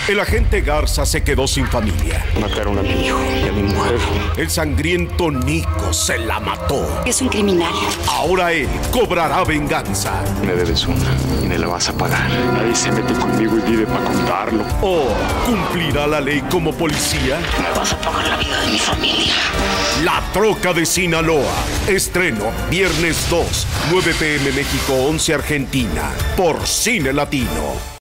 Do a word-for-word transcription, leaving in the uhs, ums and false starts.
El agente Garza se quedó sin familia. Mataron a mi hijo y a mi mujer. El sangriento Nico se la mató. Es un criminal. Ahora él cobrará venganza. Me debes una y me la vas a pagar. Nadie se mete conmigo y vive para contarlo. ¿O cumplirá la ley como policía? Me vas a pagar la vida de mi familia. La Troca de Sinaloa. Estreno viernes dos, nueve p m México, once Argentina. Por Cine Latino.